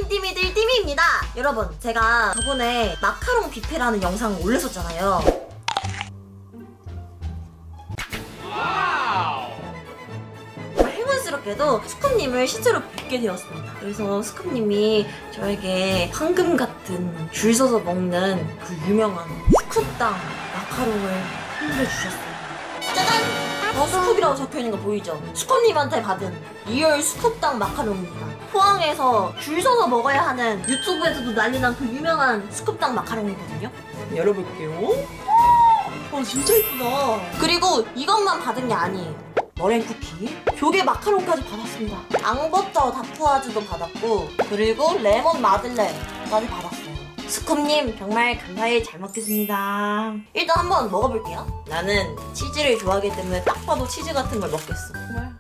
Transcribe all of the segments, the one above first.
띠미띠미들 띠미입니다. 여러분, 제가 저번에 마카롱 뷔페라는 영상을 올렸었잖아요. 행운스럽게도 스쿱님을 실제로 뵙게 되었습니다. 그래서 스쿱님이 저에게 황금 같은 줄 서서 먹는 그 유명한 스쿱당 마카롱을 선물해 주셨어요. 짜잔! 스쿱이라고 적혀있는 거 보이죠? 스쿱님한테 받은 리얼 스쿱당 마카롱입니다. 포항에서 줄 서서 먹어야 하는 유튜브에서도 난리난 그 유명한 스쿱당 마카롱이거든요. 열어볼게요. 진짜 이쁘다. 그리고 이것만 받은 게 아니에요. 머랭 쿠키, 조개 마카롱까지 받았습니다. 앙버터 다푸아즈도 받았고, 그리고 레몬 마들렌까지 받았어요. 스쿱님 정말 감사히 잘 먹겠습니다. 일단 한번 먹어볼게요. 나는 치즈를 좋아하기 때문에 딱 봐도 치즈 같은 걸 먹겠어. 정말.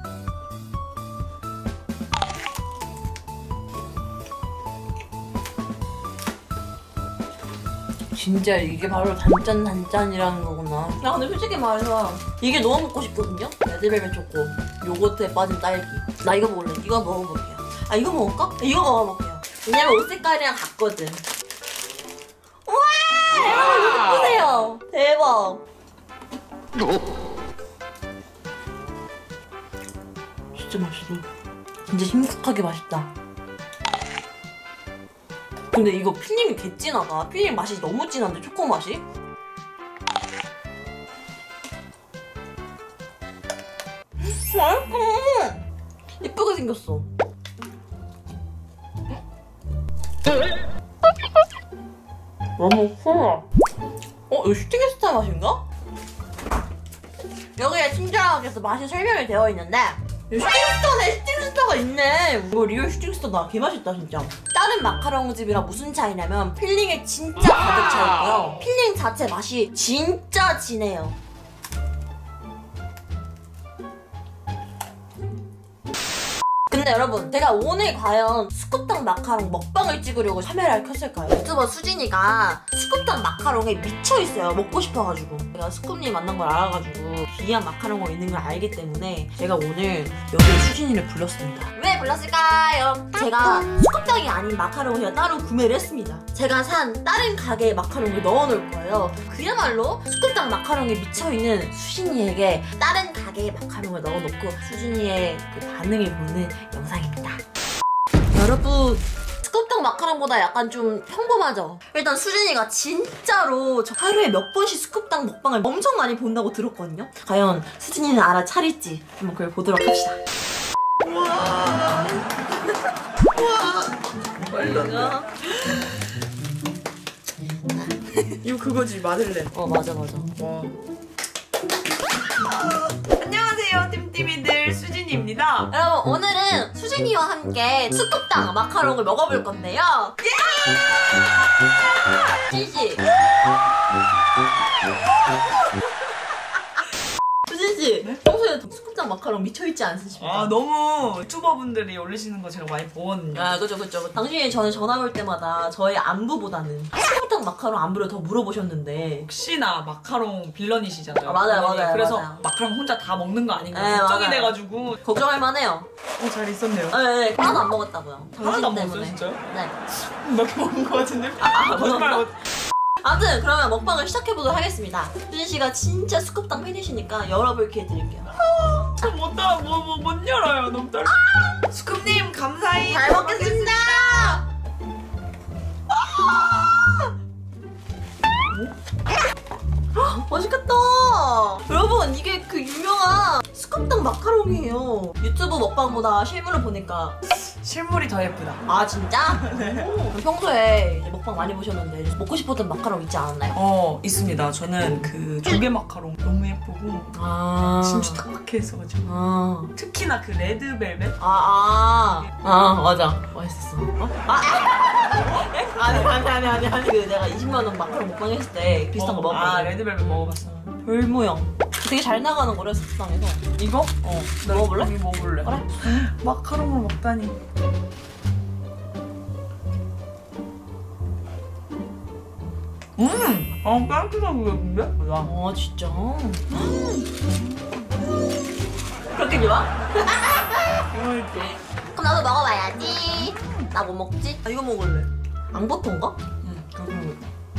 진짜 이게 바로 단짠단짠이라는 거구나. 야, 근데 솔직히 말해서 이게 너무 먹고 싶거든요? 레드벨벳 초코, 요거트에 빠진 딸기. 나 이거 먹을래. 이거 먹어볼게요. 아, 이거 먹을까? 이거 먹어볼게요. 왜냐면 옷 색깔이랑 같거든. 우와! 여러분 이거 보세요. 대박. 진짜 맛있어. 진짜 심각하게 맛있다. 근데 이거 필링이 개 진하다. 필링 맛이 너무 진한데, 초코 맛이? 맛있어. 예쁘게 생겼어. 너무 커. 이거 슈팅스타 맛인가? 여기에 친절하게 맛이 설명이 되어 있는데 슈팅스타네. 슈팅스타가 있네. 이거 리얼 슈팅스타다. 개맛있다 진짜. 다른 마카롱집이랑 무슨 차이냐면 필링에 진짜 가득 차있고요. 필링 자체 맛이 진짜 진해요. 근데 여러분, 제가 오늘 과연 스쿱당 마카롱 먹방을 찍으려고 카메라를 켰을까요? 유튜버 수진이가 스쿱당 마카롱에 미쳐있어요. 먹고 싶어가지고. 제가 스쿱님 만난 걸 알아가지고 귀한 마카롱이 있는 걸 알기 때문에 제가 오늘 여기 수진이를 불렀습니다. 왜 불렀을까요? 제가 스쿱당이 아닌 마카롱을 제가 따로 구매를 했습니다. 제가 산 다른 가게의 마카롱을 넣어놓을 거예요. 그야말로 스쿱당 마카롱에 미쳐있는 수진이에게 다른 가게의 마카롱을 넣어놓고 수진이의 그 반응을 보는 영상입니다. 여러분, 스쿱당 마카롱보다 약간 좀 평범하죠? 일단 수진이가 진짜로 저 하루에 몇 번씩 스쿱당 먹방을 엄청 많이 본다고 들었거든요? 과연 수진이는 알아차릴지 한번 그걸 보도록 합시다. 우와. 우와. 얼른. 이거 그거지, 마들렌. 맞아. 와. 안녕하세요, 띠미띠미들 수진이입니다. 여러분, 오늘은 수진이와 함께 스쿱당 마카롱을 먹어볼 건데요. 수진씨. 수진씨, 네? 평소에 스쿱당 마카롱 미쳐있지 않으십니까? 너무 유튜버분들이 올리시는 거 제가 많이 보거든요. 그죠. 당신이 저는 전화 올 때마다 저의 안부보다는 스쿱당 마카롱 안부를 더 물어보셨는데 혹시나 마카롱 빌런이시잖아요. 맞아요. 그래서 맞아요. 마카롱 혼자 다 먹는 거 아닌가 네, 걱정이 맞아요. 돼가지고. 걱정할 만해요. 잘 있었네요. 네, 하나도 안 먹었다고요. 당신 하나도 안 때문에. 먹었어요, 진짜요? 네. 몇 개 먹은 거 같은데? 거짓말. 아무튼 그러면 먹방을 시작해보도록 하겠습니다. 수진씨가 진짜 스쿱당 팬이시니까 열어볼 기회 드릴게요. 못 열어요. 너무 떨려. 스쿱님 감사히 잘 먹겠습니다. 맛있겠다. 여러분, 이게 그 유명한 스쿱당 마카롱이에요. 유튜브 먹방보다 실물을 보니까 실물이 더 예쁘다. 아, 진짜? 네. 평소에 이제 먹방 많이 보셨는데 이제 먹고 싶었던 마카롱 있지 않았나요? 있습니다. 저는 그 조개 마카롱 너무 예쁘고 진짜 딱 박혀 있어가지고 특히나 그 레드벨벳. 맞아. 맛있었어. 아니. 그 내가 20만원 마카롱 먹방 했을 때 비슷한 거 먹었거든. 레드벨벳 먹어봤어. 별 모양. 되게 잘 나가는 거래, 스쿠당에서. 이거? 먹어볼래? 이거 먹어볼래. 그래. 마카롱을 먹다니. 깔끔하게 먹는데? 진짜? 그렇게 좋아? 그럼 나도 먹어봐야지. 나 뭐 먹지? 아 이거 먹을래. 앙버터인가? 응, 그거 먹을래.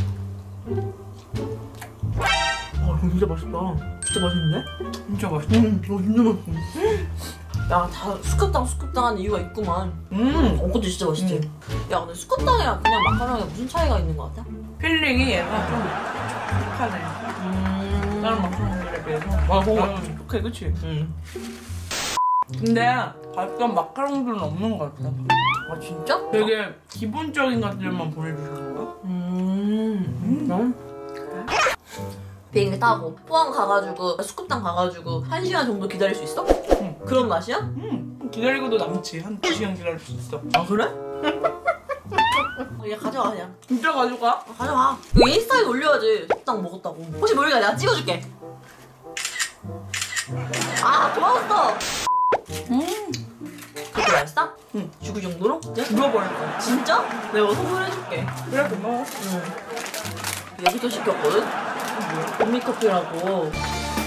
아 이거 진짜 맛있다. 진짜 맛있네? 진짜 맛있다. 이거 진짜 맛있어. 야, 다 스쿠탕 하는 이유가 있구만. 그것도 진짜 맛있지? 야, 근데 스쿠탕이랑 그냥 마카롱에 무슨 차이가 있는 것 같아? 필링이 얘가 좀 촉촉하네. 다른 마카롱들에 비해서. 맞아. 촉촉해, 그치? 근데 약간 마카롱들은 없는 것 같아. 아, 진짜? 되게 기본적인 것들만 보내주시는 거야? 비행기 타고 포항 가가지고 스쿠탕 가가지고 1시간 정도 기다릴 수 있어? 응. 그런 맛이야? 기다리고도 남지. 한 2시간 기다릴 수 있어. 아 그래? 얘 가져가 그냥. 진짜 가져가? 가져가. 이거 인스타에 올려야지. 스쿠탕 먹었다고. 혹시 모르니까 내가 찍어줄게. 아 좋았어. 그렇게 맛있어? 응. 죽을 정도로? 진짜? 죽어버릴 거야. 진짜? 내가 선물해줄게. 그래, 고마워. 응. 여기서 시켰거든? 현미커피라고.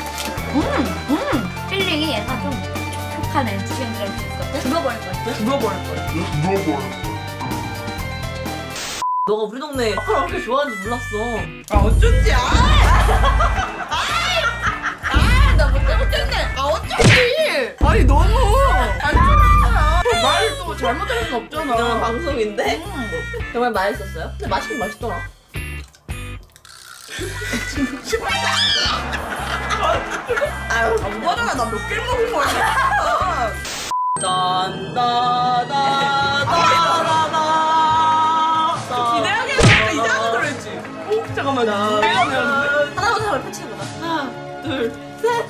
필링이 얘가 좀 촉촉하네. 2시간 기다릴 수 있어. 죽어버릴 것 같아. 죽어버릴 거야. 너가 우리 동네 마카롱 그렇게 좋아하는지 몰랐어. 아, 어쩐지. 나 못 잘못했네. 아 어쩐지. 아니, 너무 안 좋잖아. 말을 또 잘못할 순 없잖아. 이거는 방송인데? 정말 맛있었어요? 근데 맛있긴 맛있더라. 아유, 안 받아나. 나 몇 개를 먹은 거야. 기대하게 했는데 이상한 소리 했지. 어? 잠깐만. 두 개가 되었는데? 하나부터 하나 펼치는 거다. 하나, 둘, 셋.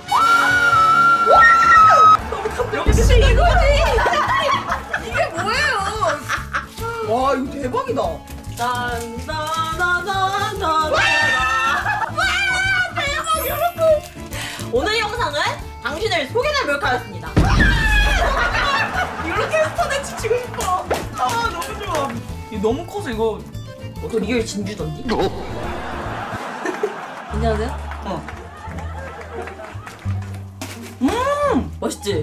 역시 이거지. 이게 뭐예요? 와, 이거 대박이다. 대박 여러분. 오늘 영상은 당신을 소개할 몰카였습니다. 이렇게 스타넷 치고 싶어. 아, 너무 좋아. 이거 너무 커서 이거. 너 리얼 진주던디? 괜찮으세요? 어. 맛있지?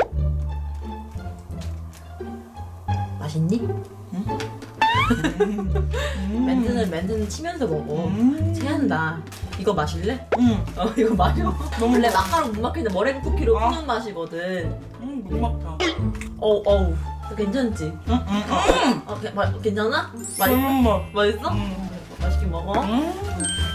맛있니? 멘트는 치면서 먹어. 체한다. 이거 마실래? 이거 마셔. 원래 마카롱 못 마시는데 머랭 쿠키로 푸는 맛이거든. 못 막다. 어우. 괜찮지? 괜찮아? 맛있어? 맛. 맛있어? 맛있게 먹어.